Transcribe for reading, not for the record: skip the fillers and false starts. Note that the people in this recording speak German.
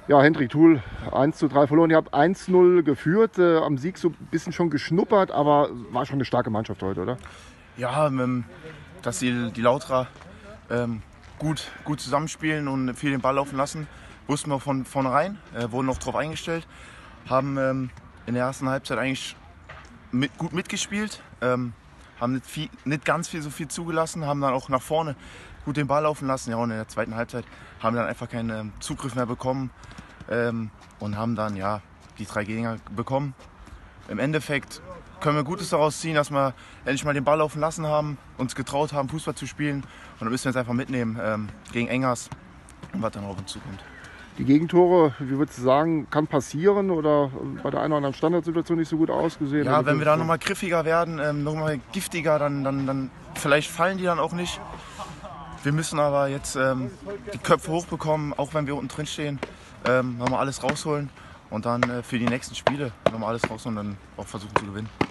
Ja, Hendrik Thul 1:3 verloren. Ihr habt 1:0 geführt, am Sieg so ein bisschen schon geschnuppert, aber war schon eine starke Mannschaft heute, oder? Ja, dass die Lauterer gut zusammenspielen und viel den Ball laufen lassen, wussten wir von vornherein, wurden auch darauf eingestellt, haben in der ersten Halbzeit eigentlich gut mitgespielt, haben nicht ganz so viel zugelassen, haben dann auch nach vorne gut den Ball laufen lassen. Ja, und in der zweiten Halbzeit haben wir dann einfach keinen Zugriff mehr bekommen und haben dann die 3 Gegner bekommen. Im Endeffekt können wir Gutes daraus ziehen, dass wir endlich mal den Ball laufen lassen haben, uns getraut haben, Fußball zu spielen. Und dann müssen wir jetzt einfach mitnehmen gegen Engers und was dann auf uns zukommt. Die Gegentore, wie würdest du sagen, kann passieren oder bei der einen oder anderen Standardsituation nicht so gut ausgesehen? Ja, wenn wir da nochmal griffiger werden, nochmal giftiger, dann vielleicht fallen die dann auch nicht. Wir müssen aber jetzt die Köpfe hochbekommen, auch wenn wir unten drin stehen, nochmal alles rausholen und dann für die nächsten Spiele nochmal alles rausholen und dann auch versuchen zu gewinnen.